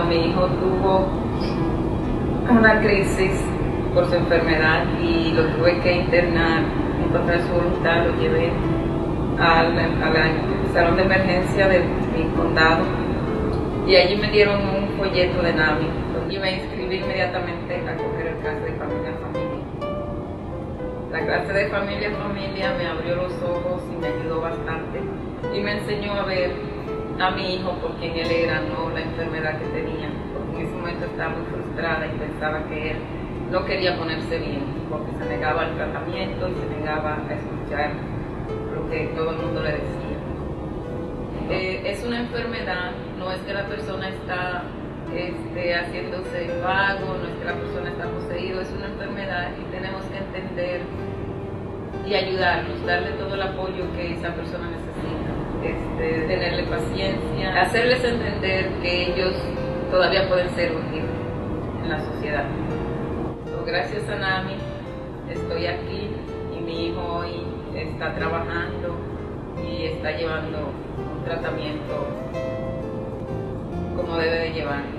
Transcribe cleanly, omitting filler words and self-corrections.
cuando mi hijo tuvo una crisis por su enfermedad y lo tuve que internar en contra de su voluntad, lo llevé al salón de emergencia de mi condado y allí me dieron un folleto de NAMI donde me inscribí inmediatamente a coger el clase de familia a familia. La clase de familia a familia me abrió los ojos y me ayudó bastante y me enseñó a ver a mi hijo por quien él era, no la enfermedad que tenía, porque en ese momento estaba muy frustrada y pensaba que él no quería ponerse bien, porque se negaba al tratamiento y se negaba a escuchar lo que todo el mundo le decía. Es una enfermedad, no es que la persona está haciéndose vago, no es que la persona está poseído, es una enfermedad y tenemos que entender y ayudarlos, darle todo el apoyo que esa persona necesita, tenerle paciencia, hacerles entender que ellos todavía pueden ser útiles en la sociedad. Gracias a NAMI estoy aquí y mi hijo hoy está trabajando y está llevando un tratamiento como debe de llevar.